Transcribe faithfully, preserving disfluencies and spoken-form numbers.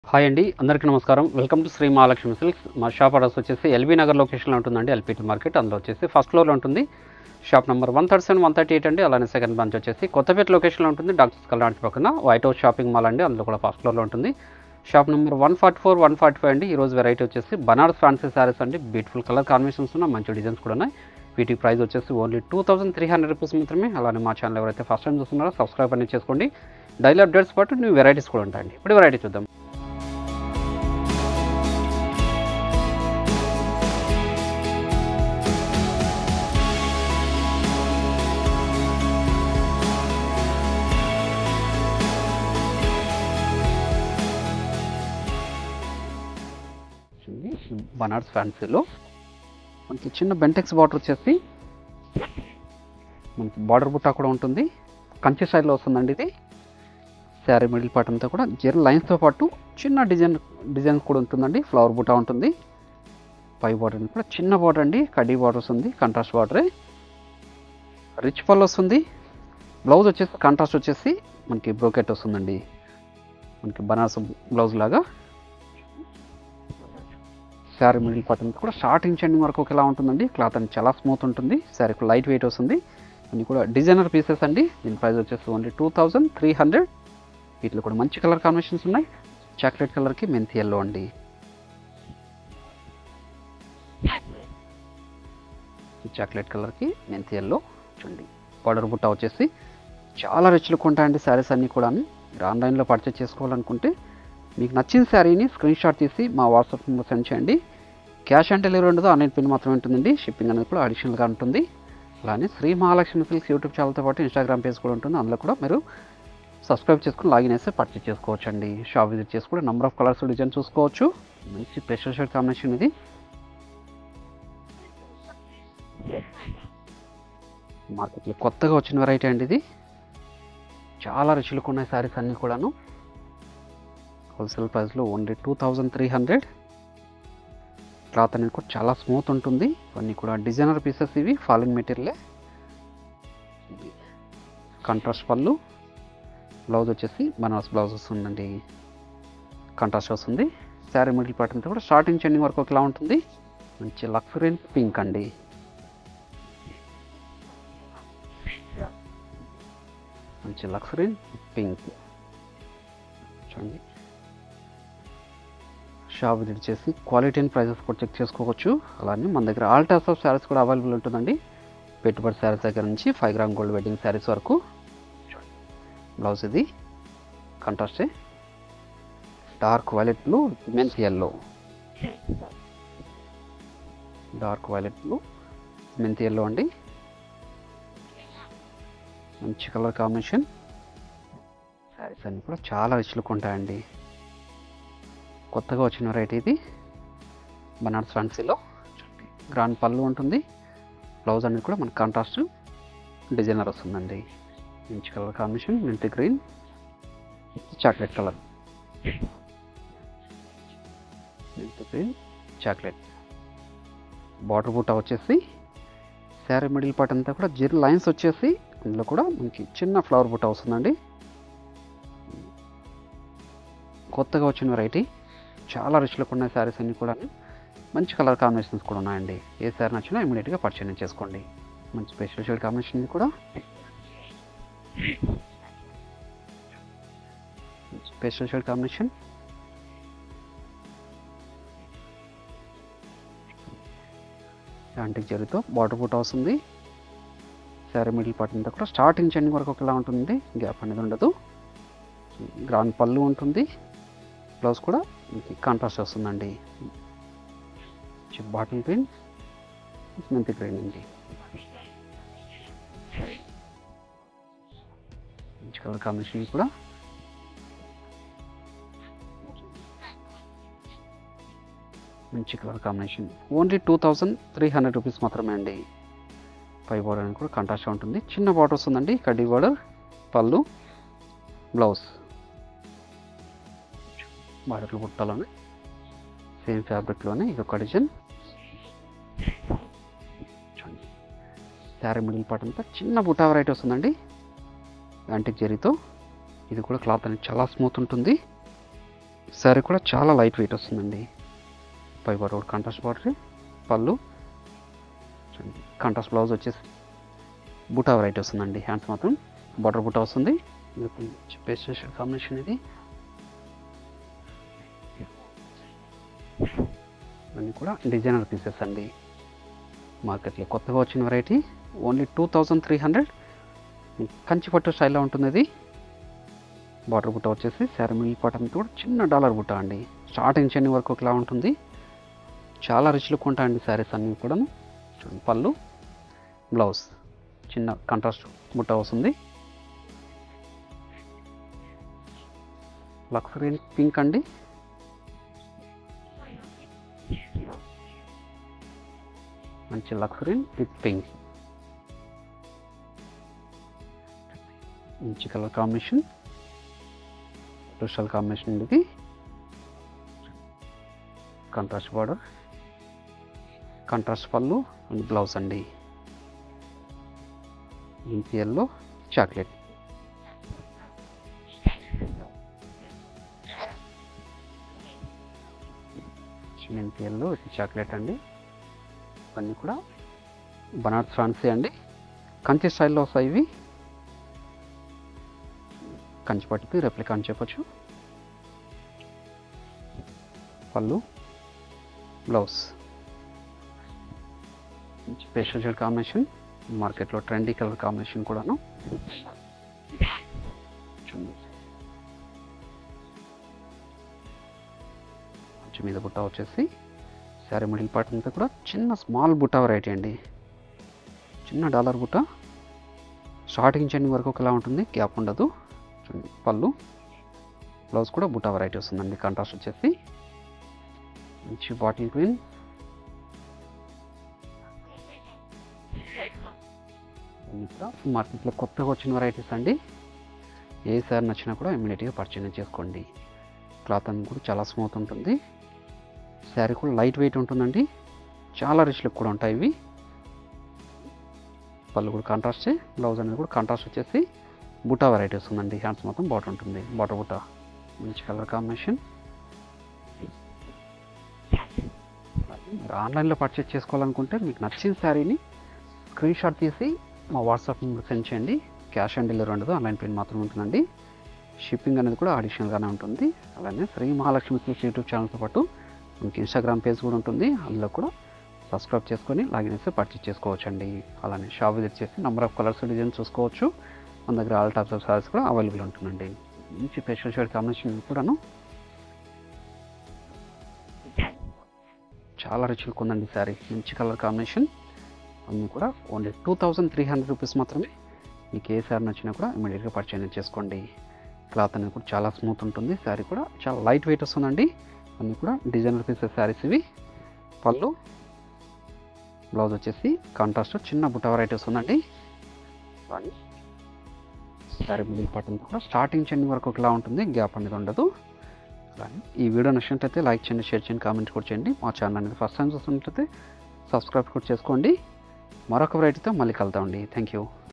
Hi అండి, అందరికీ నమస్కారం. Welcome to Shri Mahalakshmi silks. మా షాప్ అడ్రస్ వచ్చేసి ఎల్బీ నగర్ లొకేషన్లో ఉంటుందండి. ఎల్పిటి మార్కెట్ అందులో వచ్చేసి ఫస్ట్ ఫ్లోర్లో ఉంటుంది. Shop number one thirty seven one thirty eight అండి. అలానే సెకండ్ బ్రాంచ్ వచ్చేసి కొత్తపేట లొకేషన్లో ఉంటుంది. డాక్టర్స్ కళ్యాణ్ పక్కన వైట్ హౌస్ షాపింగ్ మాల్ అండి. అందులో కూడా ఫస్ట్ ఫ్లోర్లో ఉంటుంది. Shop number one forty four one forty five అండి. ఈరోజు వెరైటీ వచ్చేసి బనారస్ ఫ్యాన్సీ శారీస్ అండి. బ్యూటిఫుల్ కలర్ కాంబినేషన్స్ ఉన్న మంచి డిజైన్స్ కూడా ఉన్నాయి. వీటి ప్రైస్ వచ్చేసి only two thousand three hundred rupees మాత్రమే. అలానే మా ఛానల్ ఎవరైతే ఫస్ట్ టైం చూస్తున్నారో సబ్స్క్రైబ్ అనేది చేసుకోండి. డైలీ అప్డేట్స్ పాటు న్యూ వెరైటీస్ కూడా ఉంటాయండి. ఇప్పుడు వెరైటీ చూద్దాం. బనారస్ ఫ్యాన్సీలో మనకి చిన్న బెంటెక్స్ బార్డర్ వచ్చేసి మనకి బార్డర్ బుట్టా కూడా ఉంటుంది. కంచి స్టైల్లో వస్తుందండి ఇది. శారీ మిడిల్ పార్ట్ అంతా కూడా జెర్ లైన్స్తో పాటు చిన్న డిజైన్ డిజైన్ కూడా ఉంటుందండి. ఫ్లవర్ బుట్టా ఉంటుంది. పై బార్డర్ కూడా చిన్న బార్డర్ అండి. కడ్డీ బార్డర్ వస్తుంది. కాంట్రాస్ట్ బార్డరే. రిచ్ పళ్ళు వస్తుంది. బ్లౌజ్ వచ్చేసి కాంట్రాస్ట్ వచ్చేసి మనకి బ్రోకెట్ వస్తుందండి. మనకి బనారస్ బ్లౌజ్ లాగా. శారీ మిడిల్ పార్ట్ అంతా కూడా స్టార్ట్ ఇంచ్ ఎండింగ్ వరకు ఒకేలా ఉంటుందండి. క్లాత్ అని చాలా స్మూత్ ఉంటుంది. శారీకి లైట్ వెయిట్ వస్తుంది. అన్నీ కూడా డిజైనర్ పీసెస్ అండి. దీని ప్రైస్ వచ్చేసి only two thousand three hundred. వీటిలో కూడా మంచి కలర్ కాంబినేషన్స్ ఉన్నాయి. చాక్లెట్ కలర్కి మెంతి ఎల్లో అండి. చాక్లెట్ కలర్కి మెంతి ఎల్లో చూడండి. బార్డర్ బుట్ట వచ్చేసి చాలా రిచ్ లుక్ ఉంటాయండి శారీస్ అన్నీ కూడా. మీరు ఆన్లైన్లో పర్చేస్ చేసుకోవాలనుకుంటే మీకు నచ్చిన శారీని స్క్రీన్ షాట్ తీసి మా వాట్సాప్ నెంబర్ సెండ్ చేయండి. క్యాష్ ఆన్ డెలివరీ ఉండదు. ఆన్లైన్ పిన్ మాత్రమే ఉంటుందండి. షిప్పింగ్ అనేది కూడా అడిషనల్గా ఉంటుంది. అలానే శ్రీ మహాలక్ష్మి సిల్క్స్ యూట్యూబ్ ఛానల్తో పాటు ఇన్స్టాగ్రామ్ పేజ్ కూడా ఉంటుంది. అందులో కూడా మీరు సబ్స్క్రైబ్ చేసుకుని లాగిన్ వేస్తే పర్చేస్ చేసుకోవచ్చు అండి. షాప్ విజిట్ చేసి కూడా నెంబర్ ఆఫ్ కలర్స్ డిజైన్ చూసుకోవచ్చు. మంచి స్పెషల్ షేడ్ కాంబినేషన్ ఇది. మార్కెట్లో కొత్తగా వచ్చిన వెరైటీ అండి ఇది. చాలా రుచులకు ఉన్నాయి శారీస్ అన్నీ కూడాను. హోల్సేల్ ప్రైస్లో only two thousand three hundred. Cloth అనేది కూడా చాలా స్మూత్ ఉంటుంది. ఇవన్నీ కూడా డిజైనర్ పీసెస్ ఇవి. ఫాలింగ్ మెటీరియలే. కాంట్రాస్ట్ పళ్ళు. బ్లౌజ్ వచ్చేసి బనారస్ బ్లౌజ్ వస్తుందండి. కాంట్రాస్ట్ వస్తుంది. శారీ మిడిల్ పార్ట్ అంతా కూడా స్టార్టింగ్ ఎండింగ్ వరకు ఒకలా ఉంటుంది. మంచి లక్సరీ పింక్ అండి. మంచి లక్సరీ పింక్ చూడండి. షాప్ విజిట్ చేసి క్వాలిటీ అండ్ ప్రైజెస్ కూడా చెక్ చేసుకోవచ్చు. అలానే మన దగ్గర ఆల్ టైప్స్ ఆఫ్ శారీస్ కూడా అవైలబుల్ ఉంటుందండి. పెట్టుబడి శారీస్ దగ్గర నుంచి five gram gold wedding saris వరకు. బ్లౌజ్ ఇది కాంట్రాస్టే. డార్క్ వైలెట్ బ్లూ మెంతి ఎల్లో. డార్క్ వైలెట్ బ్లూ మెంతి ఎల్లో అండి. మంచి కలర్ కాంబినేషన్. శారీస్ అన్నీ కూడా చాలా రిచ్ లుక్ ఉంటాయండి. కొత్తగా వచ్చిన వెరైటీ ఇది. బనారస్ ఫ్యాన్సీలో గ్రాండ్ పళ్ళు ఉంటుంది. బ్లౌజ్ అనేది కూడా మనకు కాంట్రాస్ట్ డిజైనర్ వస్తుందండి. మంచి కలర్ కాంబినేషన్. మెంతి గ్రీన్, చాక్లెట్ కలర్. మెంతి గ్రీన్, చాక్లెట్. బార్డర్ బూటా వచ్చేసి శారీ మిడిల్ పార్ట్ అంతా కూడా జిర్ లైన్స్ వచ్చేసి ఇందులో కూడా మనకి చిన్న ఫ్లవర్ బూటా వస్తుందండి. కొత్తగా వచ్చిన వెరైటీ. చాలా రిచ్లకు ఉన్నాయి శారీస్ అన్నీ కూడా. మంచి కలర్ కాంబినేషన్స్ కూడా ఉన్నాయండి. ఏ శారీ నచ్చినా ఇమీడియట్గా పర్చేజ్ చేసుకోండి. మంచి స్పెషల్ షేడ్ కాంబినేషన్ కూడా. Special shade combination. యాంటిక్ జరీతో బార్డర్ బూటా వస్తుంది. శారీ మిడిల్ పార్ట్ అంతా కూడా స్టార్టింగ్ ఎండింగ్ వరకు ఒకలా ఉంటుంది. గ్యాప్ అనేది ఉండదు. గ్రాండ్ పళ్ళు ఉంటుంది. బ్లౌజ్ కూడా మనకి కాంట్రాస్ట్ వస్తుందండి. బాటిల్ గ్రీన్, మెంతి గ్రీన్ అండి. మంచి కలర్ కాంబినేషన్ కూడా. మంచి colour combination. Only two thousand three hundred rupees మాత్రమే అండి. పై బార్డర్ అనేది కూడా కాంట్రాస్ట్ ఉంటుంది. చిన్న బార్డర్ వస్తుందండి. కడ్డీ బార్డర్. పళ్ళు, బ్లౌజ్ బార్డర్లు బుట్టాలోనే సేమ్ ఫ్యాబ్రిక్లోనే ఇదొక డిజైన్. శారీ మిడిల్ పార్ట్ అంతా చిన్న బుటా వెరైటీ వస్తుందండి. యాంటిక్ జరీతో. ఇది కూడా క్లాత్ అనేది చాలా స్మూత్ ఉంటుంది. శారీ కూడా చాలా లైట్ వెయిట్ వస్తుందండి. పై బార్డర్ కాంట్రాస్ట్ బార్డర్, పళ్ళు కాంట్రాస్ట్, బ్లౌజ్ వచ్చేసి బుటా వెరైటీ వస్తుందండి. హ్యాండ్స్ మాత్రం బార్డర్ బుటా వస్తుంది. పేస్ట్ కాంబినేషన్ ఇది. అన్నీ కూడా డిజైనర్ పీసెస్ అండి. మార్కెట్లో కొత్తగా వచ్చిన variety. Only two thousand three hundred కంచిపట్టు స్టైల్లో ఉంటుంది ఇది. బార్డర్ బుట్ట వచ్చేసి శారీ మిల్ పార్ట్ అంతా కూడా చిన్న డాలర్ బుట్ట అండి. స్టార్టింగ్ చెన్ని వరకు ఒకలా ఉంటుంది. చాలా రిచ్ లుక్ ఉంటాయండి శారీస్ అన్నీ కూడా. చూడండి, పళ్ళు, బ్లౌజ్ చిన్న కాంట్రాస్ట్ బుట్ట వస్తుంది. లక్సరీ పింక్ అండి. మంచి లక్సరీ విత్ పింక్, మంచి కలర్ కాంబినేషన్, క్రిస్టల్ కాంబినేషన్ ఇది. కాంట్రాస్ట్ బార్డర్, కాంట్రాస్ట్ పళ్ళు అండ్ బ్లౌజ్ అండి. Ink yellow, chocolate. Ink yellow chocolate అండి. ఇవన్నీ కూడా బనారస్ ఫ్యాన్సీ అండి. కంచి స్టైల్లో వస్తాయి ఇవి. కంచి పట్టుకి రెప్లికా అని చెప్పొచ్చు. పళ్ళు, బ్లౌజ్ పేస్టల్ షేడ్ కాంబినేషన్. మార్కెట్లో ట్రెండీ కలర్ కాంబినేషన్ కూడాను. మంచి మీద బుట్ట వచ్చేసి శారీ మిడిల్ పార్ట్ అంతా కూడా చిన్న స్మాల్ బుట్ట వెరైటీ అండి. చిన్న డాలర్ బుట్ట. స్టార్టింగ్ చెన్ని వరకు ఒకలా ఉంటుంది, గ్యాప్ ఉండదు. చూడండి, పళ్ళు, బ్లౌజ్ కూడా బుట్ట వెరైటీ వస్తుందండి. కాంట్రాస్ట్ వచ్చేసి మంచి బాటిల్ గ్రీన్. మార్కెట్లో కొత్తగా వచ్చిన వెరైటీస్ అండి. ఏ సారీ నచ్చినా కూడా ఇమ్మీడియట్గా పర్చేజ్ చేసుకోండి. క్లాత్ అనేది కూడా చాలా స్మూత్ ఉంటుంది. శారీ కూడా లైట్ వెయిట్ ఉంటుందండి. చాలా రిచ్ లుక్ కూడా ఉంటాయి ఇవి. పళ్ళు కూడా కాంట్రాస్ట్, బ్లౌజ్ అనేది కూడా కాంట్రాస్ట్ వచ్చేసి బుటా వెరైటీ వస్తుందండి. హ్యాండ్స్ మొత్తం బాటర్ ఉంటుంది, బాటర్ బుటా. మంచి కలర్ కాంబినేషన్. మీరు ఆన్లైన్లో పర్చేజ్ చేసుకోవాలనుకుంటే మీకు నచ్చిన శారీని స్క్రీన్ షాట్ తీసి మా వాట్సాప్ నెంబర్ సెండ్ చేయండి. క్యాష్ ఆన్ డెలివరీ ఉండదు, ఆన్లైన్ పేమెంట్ మాత్రం ఉంటుందండి. షిప్పింగ్ అనేది కూడా అడిషనల్గానే ఉంటుంది. అలానే శ్రీ మహాలక్ష్మి సిల్క్స్ యూట్యూబ్ ఛానల్తో పాటు మనకి ఇన్స్టాగ్రామ్ పేజ్ కూడా ఉంటుంది. అందులో కూడా సబ్స్క్రైబ్ చేసుకొని లాగిన్ చేసి పర్చేజ్ చేసుకోవచ్చు అండి. అలానే షాప్ విజిట్ చేసి నెంబర్ ఆఫ్ కలర్స్ డిజైన్స్ చూసుకోవచ్చు. మన దగ్గర ఆల్ టైప్స్ ఆఫ్ సారీస్ కూడా అవైలబుల్ ఉంటుందండి. మంచి పేస్టల్ షేడ్ కాంబినేషన్ కూడాను చాలా రిచ్ లుక్ ఉందండి శారీ. మంచి కలర్ కాంబినేషన్. అన్నీ కూడా only two thousand three hundred rupees మాత్రమే. మీకు ఏ శారీ నచ్చినా కూడా ఇమీడియట్గా పర్చేజ్ చేసుకోండి. క్లాత్ అనేది కూడా చాలా స్మూత్ ఉంటుంది. శారీ కూడా చాలా లైట్ వెయిట్ వస్తుందండి. అన్నీ కూడా డిజైనర్ పీసెస్ శారీస్ ఇవి. పళ్ళు, బ్లౌజ్ వచ్చేసి కాంట్రాస్ట్ చిన్న బుట్ట వెరైటీ వస్తుందండి. శారీ మిడిల్ పార్ట్ అంతా కూడా స్టార్టింగ్ చెండి వరకు ఒకలా ఉంటుంది, గ్యాప్ అనేది ఉండదు. అలానే ఈ వీడియో నచ్చినట్లయితే లైక్ చేయండి, షేర్ చేయండి, కామెంట్ కూడా చేయండి. మా ఛానల్ అనేది ఫస్ట్ టైం చూస్తున్నట్లయితే సబ్స్క్రైబ్ కూడా చేసుకోండి. మరొక వెరైటీతో మళ్ళీ కలుద్దామండి. Thank you.